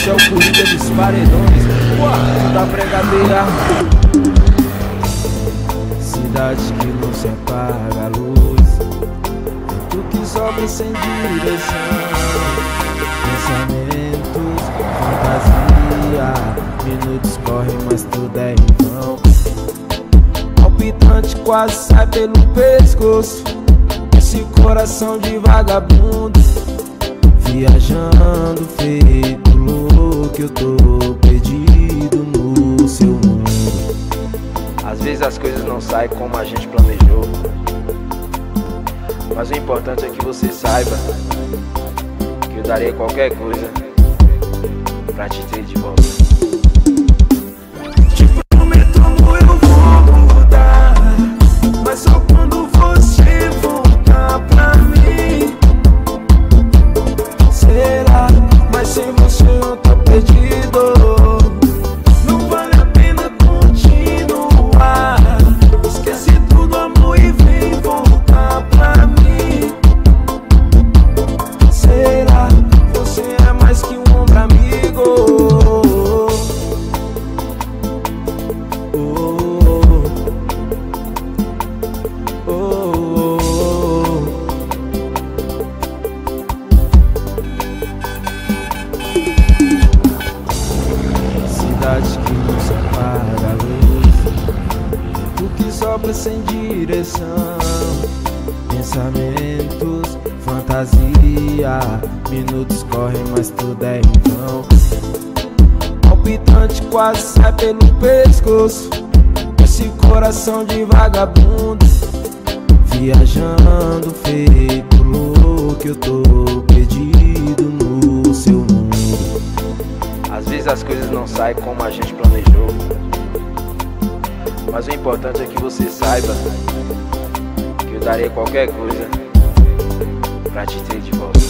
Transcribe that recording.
é o Coringa dos paredões, quarto da pregadeira. Cidade que não se apaga a luz, vento que sopra sem direção, pensamentos, fantasia, minutos correm mas tudo é em vão. Palpitante quase sai pelo pescoço, esse coração de vagabundo, viajando feito louco, eu tô perdido no seu mundo. Às vezes as coisas não saem como a gente planejou, mas o importante é que você saiba que eu daria qualquer coisa pra te ter de volta. Te prometo, amor, eu vou mudar, mas só quando você voltar pra mim. Será? Mas sem você eu tô perdido. Não vale a pena continuar. Esquece tudo, amor, e vem voltar pra mim. Será? Você é mais que um ombro amigo. Cidade que não se apaga a luz, vento que sopra sem direção, pensamentos, fantasia, minutos correm mas tudo é em vão. Palpitante quase sai pelo pescoço, esse coração de vagabundo, viajando feito louco, eu tô perdido no seu mundo. Às vezes as coisas não saem como a gente planejou, mas o importante é que você saiba que eu daria qualquer coisa pra te ter de volta.